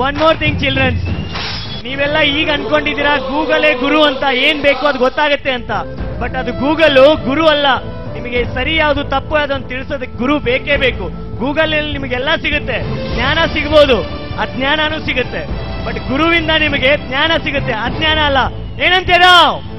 One more thing children's, ನೀವೆಲ್ಲ ಈಗ ಅನ್ಕೊಂಡಿದ್ದೀರಾ ಗೂಗಲೇ ಗುರು ಅಂತ, ಏನ್ ಬೇಕು ಅದು ಗೊತ್ತಾಗುತ್ತೆ ಅಂತ. ಬಟ್ ಅದು ಗೂಗಲ್ ಗುರು ಅಲ್ಲ. ನಿಮಗೆ ಸರಿ ಯಾವುದು ತಪ್ಪು ಯಾವುದು ಅಂತ ತಿಳಿಸೋದಕ್ಕೆ ಗುರು ಬೇಕೇ ಬೇಕು. ಗೂಗಲ್ ನಲ್ಲಿ ನಿಮಗೆಲ್ಲ ಸಿಗುತ್ತೆ, ಜ್ಞಾನ ಸಿಗಬಹುದು, ಅಜ್ಞಾನನೂ ಸಿಗುತ್ತೆ. ಬಟ್ ಗುರುವಿಂದ ನಿಮಗೆ ಜ್ಞಾನ ಸಿಗುತ್ತೆ, ಅಜ್ಞಾನ ಅಲ್ಲ. ಏನಂತೀರಾ?